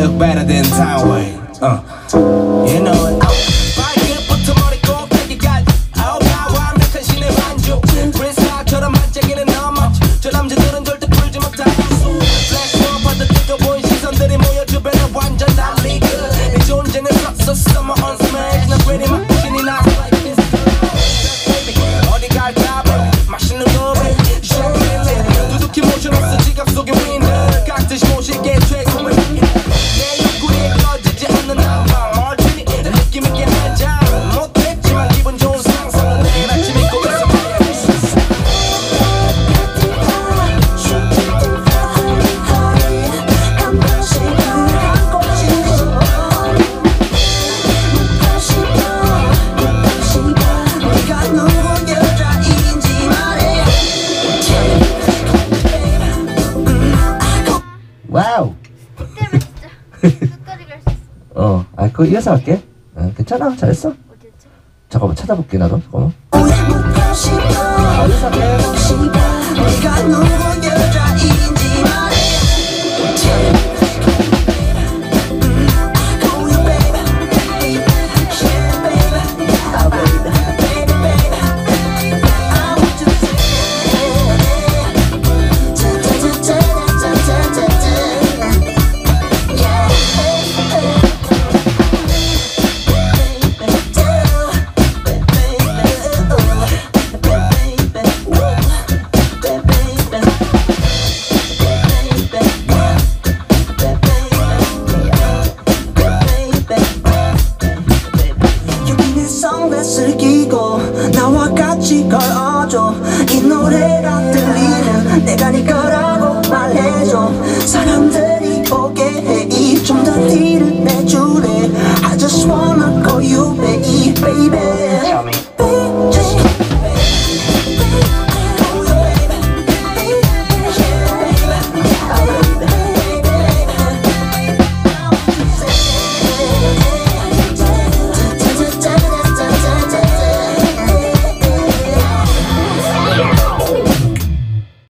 look better than Taiwan. You know it. 발끝부터 머리끝까지 갈 완벽한 신의 반죽. 크리스마스처럼 반짝이는 너만 저 남자들은 절대 풀지 못한 플래시몹하듯 뜨거운 시선들이 모여 주변에 완전 난리가. 내 존재는 섰어 summer on smash. 나 pretty 막 신이 나서 like this. 어디 갈까 맛있는 거래 두둑히 모셔놨어 지갑 속에 윈드 깍듯이 모실게 최고의 내 욕구에 꺼지지 않는 난방 멀티니 느낌 있게 한잔 못했지만 기분 좋은 상상은 내일 아침 잊고 있어. 와우. 그때는 진짜 끝까지 갈 수 있어. 그거 이어서 할게. 괜찮아, 잘했어. 어디였지? 잠깐만 찾아볼게 나도. 잠깐만. 이어서 할게.